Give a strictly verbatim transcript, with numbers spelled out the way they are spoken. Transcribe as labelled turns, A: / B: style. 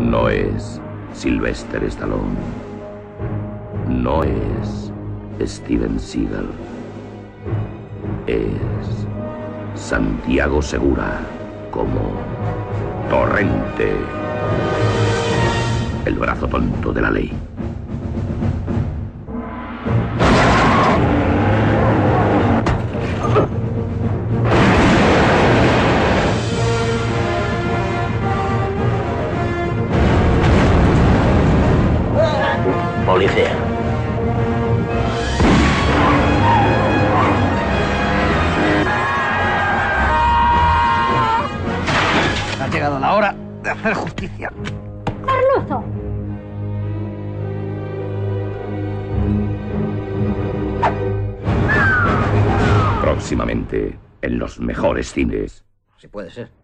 A: No es Sylvester Stallone. No es Steven Seagal. Es Santiago Segura como Torrente, el brazo tonto de la ley.
B: Policía.
C: Ha llegado la hora de hacer justicia.
D: ¡Carluzo!
A: Próximamente en los mejores cines.
C: Si puede ser.